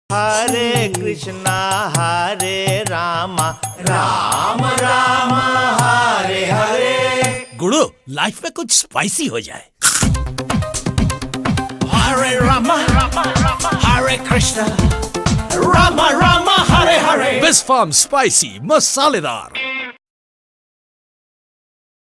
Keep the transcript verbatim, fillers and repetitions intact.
हरे कृष्णा हरे रामा राम राम हरे हरे। गुरु, life में कुछ spicy हो जाए। Hare Rama Hare Krishna Rama Rama Hare Hare. Best farm spicy मसालेदार।